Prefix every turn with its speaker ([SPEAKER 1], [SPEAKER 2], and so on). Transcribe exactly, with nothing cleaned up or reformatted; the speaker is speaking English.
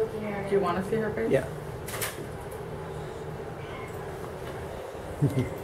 [SPEAKER 1] Do you want to see her face?
[SPEAKER 2] Yeah.